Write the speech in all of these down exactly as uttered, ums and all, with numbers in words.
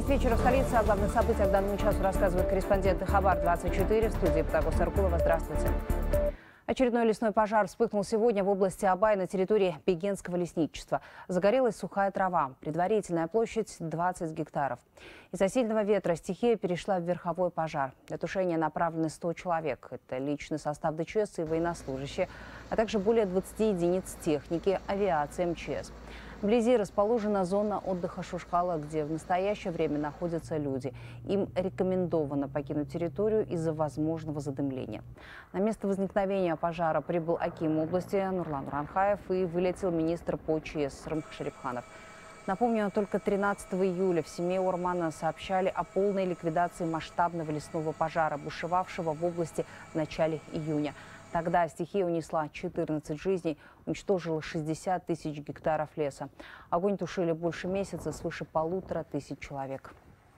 девять вечера в столице. О главных событиях к данному часу рассказывают корреспонденты Хабар двадцать четыре. В студии Потапов Саркулова. Здравствуйте. Очередной лесной пожар вспыхнул сегодня в области Абай на территории Бегенского лесничества. Загорелась сухая трава. Предварительная площадь двадцать гектаров. Из-за сильного ветра стихия перешла в верховой пожар. Для тушения направлены сто человек. Это личный состав ДЧС и военнослужащие, а также более двадцати единиц техники, авиации, МЧС. Вблизи расположена зона отдыха Шушкала, где в настоящее время находятся люди. Им рекомендовано покинуть территорию из-за возможного задымления. На место возникновения пожара прибыл аким области Нурлан Уранхаев и вылетел министр по ЧС Рымх Шарипханов. Напомню, только тринадцатого июля в семье Урмана сообщали о полной ликвидации масштабного лесного пожара, бушевавшего в области в начале июня. Тогда стихия унесла четырнадцать жизней, уничтожила шестьдесят тысяч гектаров леса. Огонь тушили больше месяца, свыше полутора тысяч человек.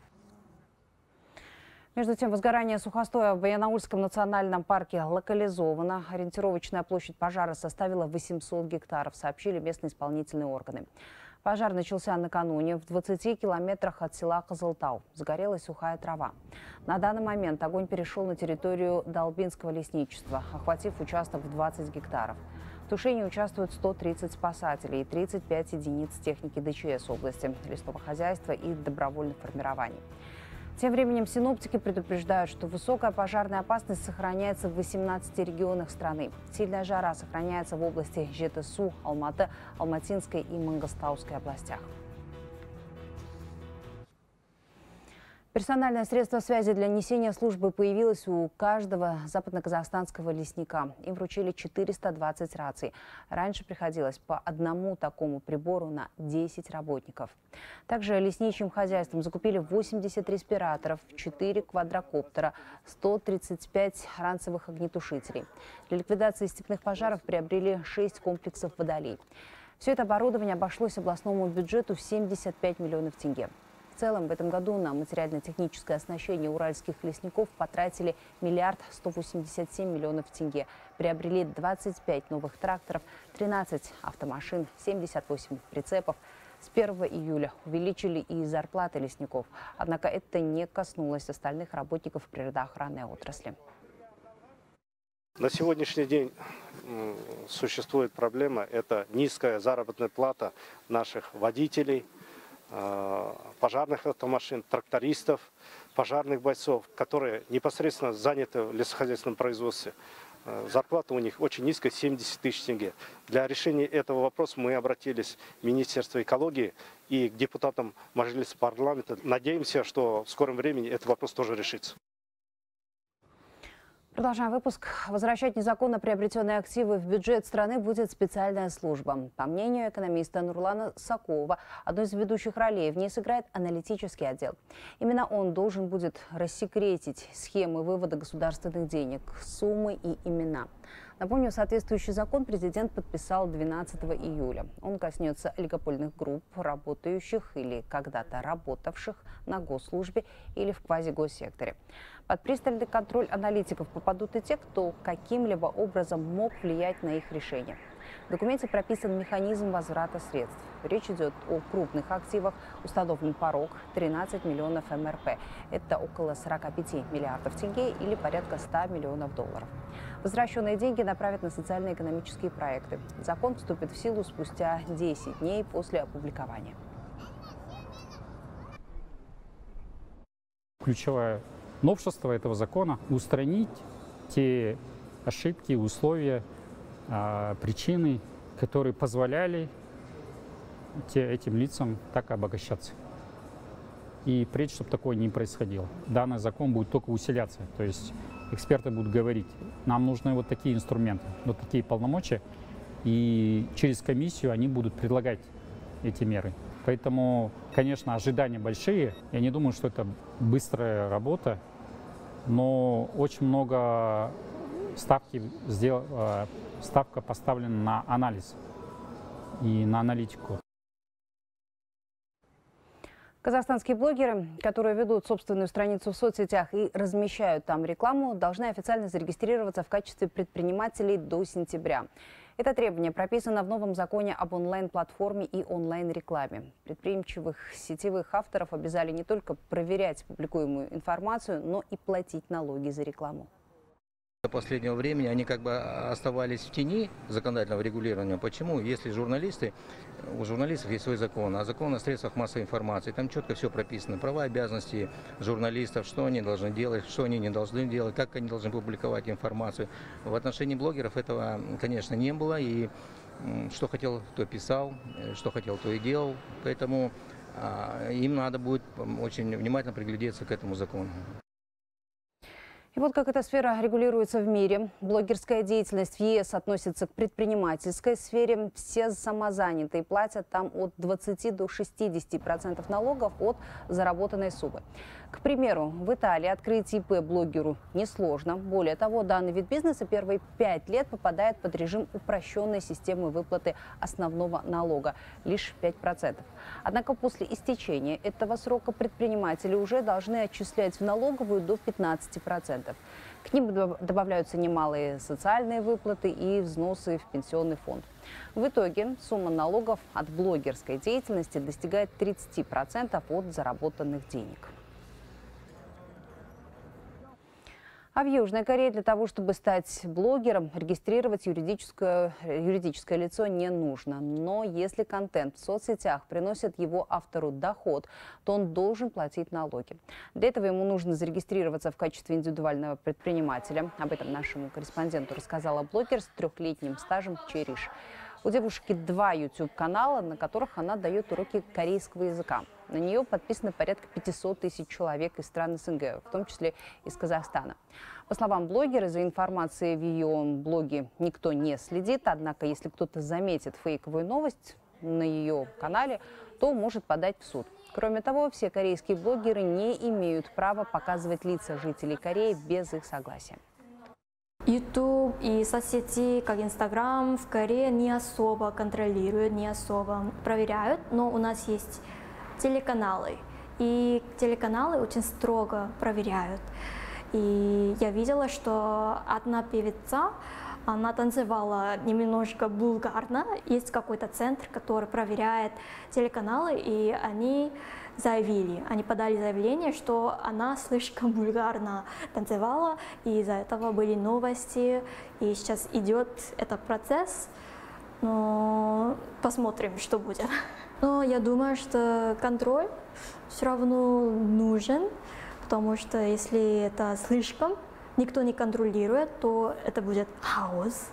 Между тем, возгорание сухостоя в Баянаульском национальном парке локализовано. Ориентировочная площадь пожара составила восемьсот гектаров, сообщили местные исполнительные органы. Пожар начался накануне в двадцати километрах от села Козылтау. Загорелась сухая трава. На данный момент огонь перешел на территорию Долбинского лесничества, охватив участок в двадцать гектаров. В тушении участвуют сто тридцать спасателей и тридцать пять единиц техники ДЧС области, лесного хозяйства и добровольных формирований. Тем временем синоптики предупреждают, что высокая пожарная опасность сохраняется в восемнадцати регионах страны. Сильная жара сохраняется в области Жетысу, Алматы, Алматинской и Мангостауской областях. Персональное средство связи для несения службы появилось у каждого западноказахстанского лесника. Им вручили четыреста двадцать раций. Раньше приходилось по одному такому прибору на десять работников. Также лесничьим хозяйством закупили восемьдесят респираторов, четыре квадрокоптера, сто тридцать пять ранцевых огнетушителей. Для ликвидации степных пожаров приобрели шесть комплексов водолей. Все это оборудование обошлось областному бюджету в семьдесят пять миллионов тенге. В целом в этом году на материально-техническое оснащение уральских лесников потратили миллиард сто восемьдесят семь миллионов тенге. Приобрели двадцать пять новых тракторов, тринадцать автомашин, семьдесят восемь прицепов. С первого июля увеличили и зарплаты лесников. Однако это не коснулось остальных работников природоохранной отрасли. На сегодняшний день существует проблема – это низкая заработная плата наших водителей, пожарных автомашин, трактористов, пожарных бойцов, которые непосредственно заняты в лесохозяйственном производстве. Зарплата у них очень низкая – семьдесят тысяч тенге. Для решения этого вопроса мы обратились в Министерство экологии и к депутатам Мажилиса парламента. Надеемся, что в скором времени этот вопрос тоже решится. Продолжаем выпуск. Возвращать незаконно приобретенные активы в бюджет страны будет специальная служба. По мнению экономиста Нурлана Сакова, одной из ведущих ролей в ней сыграет аналитический отдел. Именно он должен будет рассекретить схемы вывода государственных денег, суммы и имена. Напомню, соответствующий закон президент подписал двенадцатого июля. Он коснется олигопольных групп, работающих или когда-то работавших на госслужбе или в квазигоссекторе. Под пристальный контроль аналитиков попадут и те, кто каким-либо образом мог влиять на их решения. В документе прописан механизм возврата средств. Речь идет о крупных активах. Установлен порог тринадцать миллионов эм эр пэ. Это около сорока пяти миллиардов тенге или порядка ста миллионов долларов. Возвращенные деньги направят на социально-экономические проекты. Закон вступит в силу спустя десять дней после опубликования. Ключевое новшество этого закона – устранить те ошибки, условия, причины, которые позволяли этим лицам так обогащаться. И впредь, чтобы такое не происходило. Данный закон будет только усиляться. То есть эксперты будут говорить, нам нужны вот такие инструменты, вот такие полномочия. И через комиссию они будут предлагать эти меры. Поэтому, конечно, ожидания большие. Я не думаю, что это быстрая работа, но очень много ставки сдел... ставка поставлена на анализ и на аналитику. Казахстанские блогеры, которые ведут собственную страницу в соцсетях и размещают там рекламу, должны официально зарегистрироваться в качестве предпринимателей до сентября. Это требование прописано в новом законе об онлайн-платформе и онлайн-рекламе. Предприимчивых сетевых авторов обязали не только проверять публикуемую информацию, но и платить налоги за рекламу. До последнего времени они как бы оставались в тени законодательного регулирования. Почему? Если журналисты, у журналистов есть свой закон, а закон о средствах массовой информации, там четко все прописано. Права и обязанности журналистов, что они должны делать, что они не должны делать, как они должны публиковать информацию. В отношении блогеров этого, конечно, не было. И что хотел, то писал, что хотел, то и делал. Поэтому им надо будет очень внимательно приглядеться к этому закону. И вот как эта сфера регулируется в мире. Блогерская деятельность в ЕС относится к предпринимательской сфере. Все самозанятые платят там от двадцати до шестидесяти процентов налогов от заработанной суммы. К примеру, в Италии открыть ИП блогеру несложно. Более того, данный вид бизнеса первые пять лет попадает под режим упрощенной системы выплаты основного налога – лишь пять процентов. Однако после истечения этого срока предприниматели уже должны отчислять в налоговую до пятнадцати процентов. К ним добавляются немалые социальные выплаты и взносы в пенсионный фонд. В итоге сумма налогов от блогерской деятельности достигает тридцати процентов от заработанных денег. А в Южной Корее для того, чтобы стать блогером, регистрировать юридическое, юридическое лицо не нужно. Но если контент в соцсетях приносит его автору доход, то он должен платить налоги. Для этого ему нужно зарегистрироваться в качестве индивидуального предпринимателя. Об этом нашему корреспонденту рассказала блогер с трехлетним стажем Чериш. У девушки два ютуб-канала, на которых она дает уроки корейского языка. На нее подписано порядка пятисот тысяч человек из стран СНГ, в том числе из Казахстана. По словам блогера, за информацией в ее блоге никто не следит. Однако, если кто-то заметит фейковую новость на ее канале, то может подать в суд. Кроме того, все корейские блогеры не имеют права показывать лица жителей Кореи без их согласия. YouTube и соцсети, как Instagram, в Корее не особо контролируют, не особо проверяют, но у нас есть телеканалы, и телеканалы очень строго проверяют. И я видела, что одна певица, она танцевала немножко вульгарно. Есть какой-то центр, который проверяет телеканалы, и они заявили, они подали заявление, что она слишком вульгарно танцевала, и из-за этого были новости, и сейчас идет этот процесс, но посмотрим, что будет. Но я думаю, что контроль все равно нужен, потому что если это слишком, никто не контролирует, то это будет хаос.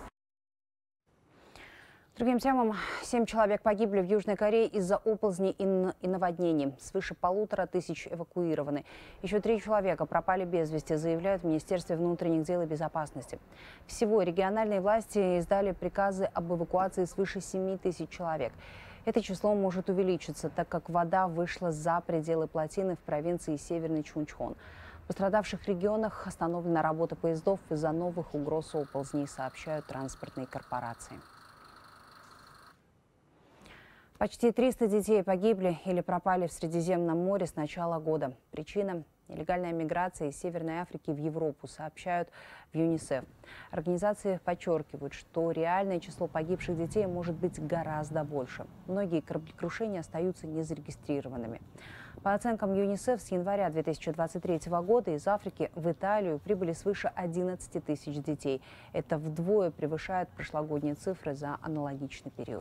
Другим темам. Семь человек погибли в Южной Корее из-за оползней и наводнений. Свыше полутора тысяч эвакуированы. Еще три человека пропали без вести, заявляют в Министерстве внутренних дел и безопасности. Всего региональные власти издали приказы об эвакуации свыше семи тысяч человек. Это число может увеличиться, так как вода вышла за пределы плотины в провинции Северный Чунчхон. В пострадавших регионах остановлена работа поездов из-за новых угроз оползней, сообщают транспортные корпорации. Почти триста детей погибли или пропали в Средиземном море с начала года. Причина – нелегальная миграция из Северной Африки в Европу, сообщают в ЮНИСЕФ. Организации подчеркивают, что реальное число погибших детей может быть гораздо больше. Многие кораблекрушения остаются незарегистрированными. По оценкам ЮНИСЕФ, с января две тысячи двадцать третьего года из Африки в Италию прибыли свыше одиннадцати тысяч детей. Это вдвое превышает прошлогодние цифры за аналогичный период.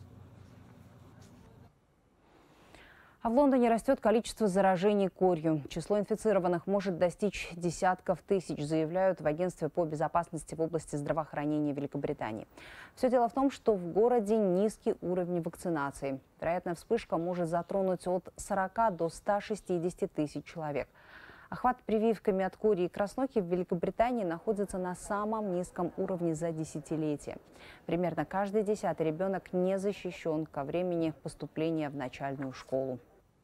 А в Лондоне растет количество заражений корью. Число инфицированных может достичь десятков тысяч, заявляют в Агентстве по безопасности в области здравоохранения Великобритании. Все дело в том, что в городе низкий уровень вакцинации. Вероятная вспышка может затронуть от сорока до ста шестидесяти тысяч человек. Охват прививками от кори и красноки в Великобритании находится на самом низком уровне за десятилетие. Примерно каждый десятый ребенок не защищен ко времени поступления в начальную школу.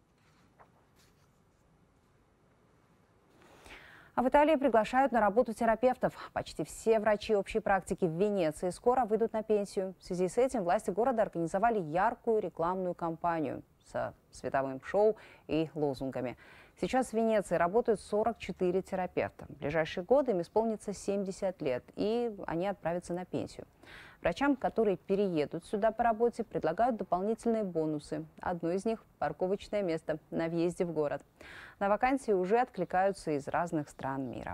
А в Италии приглашают на работу терапевтов. Почти все врачи общей практики в Венеции скоро выйдут на пенсию. В связи с этим власти города организовали яркую рекламную кампанию со световым шоу и лозунгами. Сейчас в Венеции работают сорок четыре терапевта. В ближайшие годы им исполнится семьдесят лет, и они отправятся на пенсию. Врачам, которые переедут сюда по работе, предлагают дополнительные бонусы. Одно из них – парковочное место на въезде в город. На вакансии уже откликаются из разных стран мира.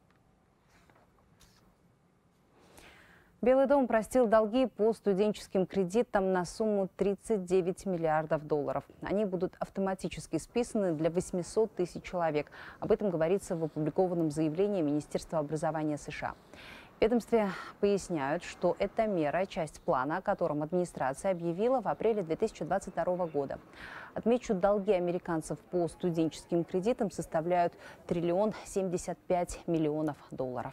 Белый дом простил долги по студенческим кредитам на сумму тридцать девять миллиардов долларов. Они будут автоматически списаны для восьмисот тысяч человек. Об этом говорится в опубликованном заявлении Министерства образования США. В ведомстве поясняют, что эта мера – часть плана, о котором администрация объявила в апреле две тысячи двадцать второго года. Отмечу, долги американцев по студенческим кредитам составляют триллион семьдесят пять миллионов долларов.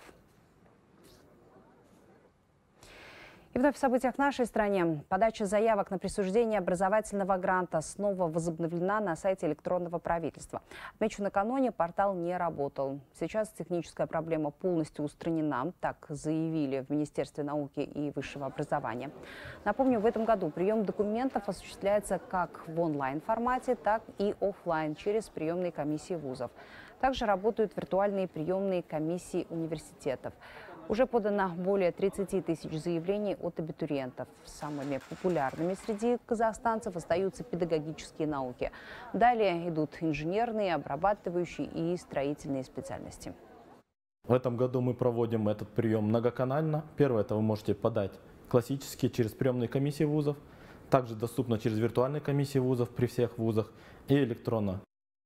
И вновь в событиях в нашей стране. Подача заявок на присуждение образовательного гранта снова возобновлена на сайте электронного правительства. Отмечу, накануне портал не работал. Сейчас техническая проблема полностью устранена, так заявили в Министерстве науки и высшего образования. Напомню, в этом году прием документов осуществляется как в онлайн-формате, так и офлайн через приемные комиссии вузов. Также работают виртуальные приемные комиссии университетов. Уже подано более тридцати тысяч заявлений от абитуриентов. Самыми популярными среди казахстанцев остаются педагогические науки. Далее идут инженерные, обрабатывающие и строительные специальности. В этом году мы проводим этот прием многоканально. Первое, это вы можете подать классически через приемные комиссии вузов. Также доступно через виртуальные комиссии вузов при всех вузах и электронно.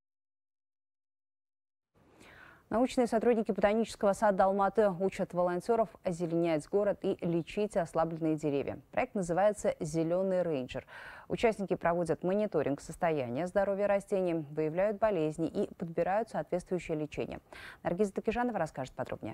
Научные сотрудники ботанического сада Алматы учат волонтеров озеленять город и лечить ослабленные деревья. Проект называется «Зеленый рейнджер». Участники проводят мониторинг состояния здоровья растений, выявляют болезни и подбирают соответствующее лечение. Наргиза Такижанова расскажет подробнее.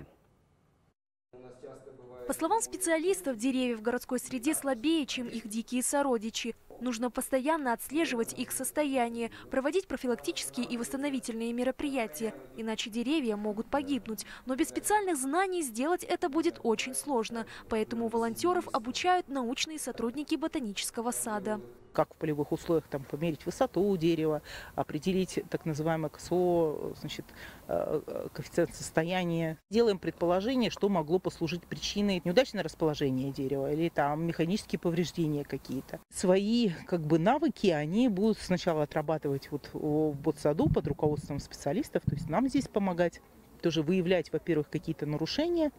По словам специалистов, деревья в городской среде слабее, чем их дикие сородичи. Нужно постоянно отслеживать их состояние, проводить профилактические и восстановительные мероприятия, иначе деревья могут погибнуть. Но без специальных знаний сделать это будет очень сложно, поэтому волонтеров обучают научные сотрудники ботанического сада. Как в полевых условиях там, померить высоту дерева, определить так называемое КСО, значит, коэффициент состояния. Делаем предположение, что могло послужить причиной неудачного расположения дерева или там механические повреждения какие-то. Свои как бы навыки они будут сначала отрабатывать вот в ботсаду под руководством специалистов, то есть нам здесь помогать, тоже выявлять, во-первых, какие-то нарушения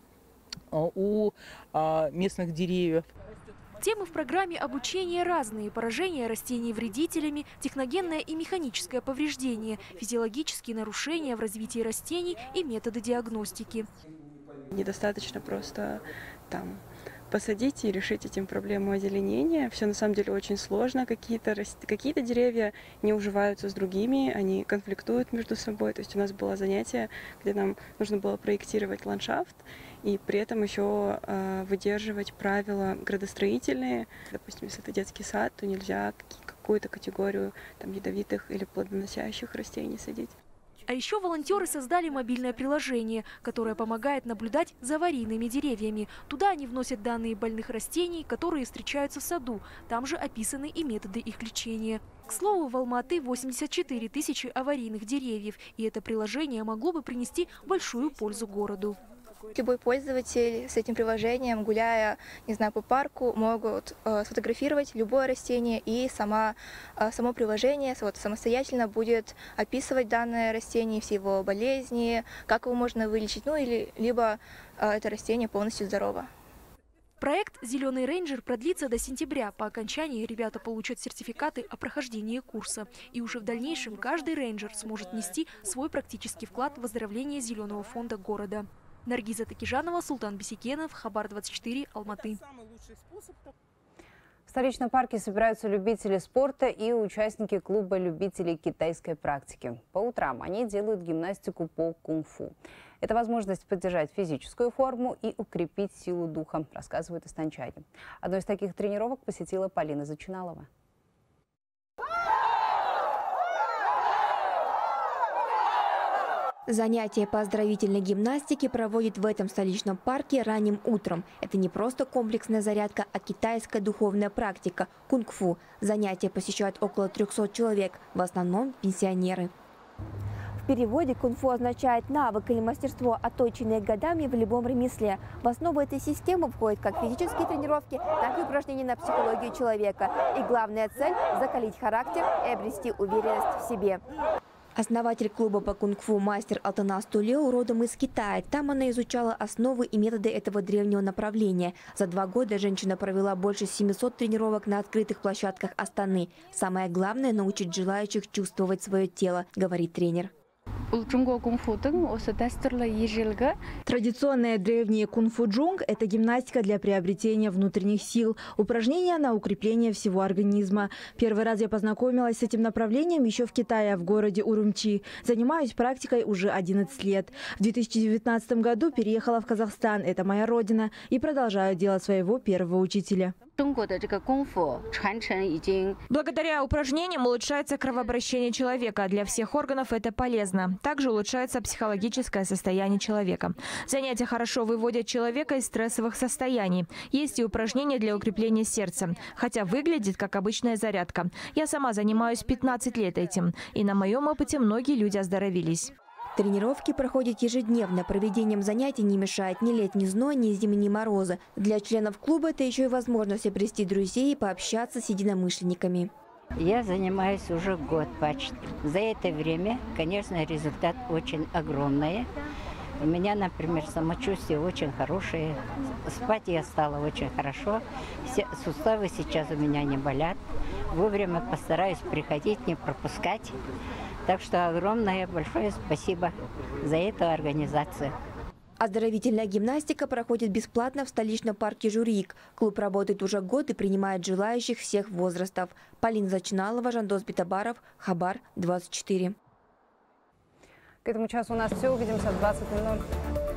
у местных деревьев. Темы в программе обучения разные: поражение растений вредителями, техногенное и механическое повреждение, физиологические нарушения в развитии растений и методы диагностики. Недостаточно просто там посадить и решить этим проблему озеленения. Все на самом деле очень сложно. Какие-то какие-то деревья не уживаются с другими, они конфликтуют между собой. То есть у нас было занятие, где нам нужно было проектировать ландшафт и при этом еще э, выдерживать правила градостроительные. Допустим, если это детский сад, то нельзя какую-то категорию там, ядовитых или плодоносящих растений садить. А еще волонтеры создали мобильное приложение, которое помогает наблюдать за аварийными деревьями. Туда они вносят данные больных растений, которые встречаются в саду. Там же описаны и методы их лечения. К слову, в Алматы восемьдесят четыре тысячи аварийных деревьев, и это приложение могло бы принести большую пользу городу. Любой пользователь с этим приложением, гуляя, не знаю, по парку, могут э, сфотографировать любое растение, и сама, э, само приложение вот, самостоятельно будет описывать данное растение, все его болезни, как его можно вылечить, ну или либо э, это растение полностью здорово. Проект «Зеленый рейнджер» продлится до сентября. По окончании ребята получат сертификаты о прохождении курса. И уже в дальнейшем каждый рейнджер сможет нести свой практический вклад в оздоровление зеленого фонда города. Наргиза Такижанова, Султан Бисекенов, Хабар двадцать четыре, Алматы. В столичном парке собираются любители спорта и участники клуба любителей китайской практики. По утрам они делают гимнастику по кунг-фу. Это возможность поддержать физическую форму и укрепить силу духа, рассказывают астанчане. Одну из таких тренировок посетила Полина Зачиналова. Занятия по оздоровительной гимнастике проводят в этом столичном парке ранним утром. Это не просто комплексная зарядка, а китайская духовная практика – кунг-фу. Занятия посещают около трёхсот человек, в основном пенсионеры. В переводе кунг-фу означает навык или мастерство, отточенное годами в любом ремесле. В основу этой системы входят как физические тренировки, так и упражнения на психологию человека. И главная цель – закалить характер и обрести уверенность в себе. Основатель клуба по кунг-фу мастер Алтанас Тулеу родом из Китая. Там она изучала основы и методы этого древнего направления. За два года женщина провела больше семисот тренировок на открытых площадках Астаны. Самое главное – научить желающих чувствовать свое тело, говорит тренер. Традиционная древняя кунг-фу джунг – это гимнастика для приобретения внутренних сил, упражнения на укрепление всего организма. Первый раз я познакомилась с этим направлением еще в Китае, в городе Урумчи. Занимаюсь практикой уже одиннадцать лет. В две тысячи девятнадцатом году переехала в Казахстан, это моя родина, и продолжаю дело своего первого учителя. Благодаря упражнениям улучшается кровообращение человека. Для всех органов это полезно. Также улучшается психологическое состояние человека. Занятия хорошо выводят человека из стрессовых состояний. Есть и упражнения для укрепления сердца. Хотя выглядит как обычная зарядка. Я сама занимаюсь пятнадцать лет этим. И на моем опыте многие люди оздоровились. Тренировки проходят ежедневно. Проведением занятий не мешает ни летний зной, ни зимние морозы. Для членов клуба это еще и возможность обрести друзей и пообщаться с единомышленниками. Я занимаюсь уже год почти. За это время, конечно, результат очень огромный. У меня, например, самочувствие очень хорошее. Спать я стала очень хорошо. Все суставы сейчас у меня не болят. Вовремя постараюсь приходить, не пропускать. Так что огромное большое спасибо за эту организацию. Оздоровительная гимнастика проходит бесплатно в столичном парке Журик. Клуб работает уже год и принимает желающих всех возрастов. Полина Зачиналова, Жандос Битабаров, Хабар двадцать четыре. К этому часу у нас все. Увидимся в двадцать ноль ноль.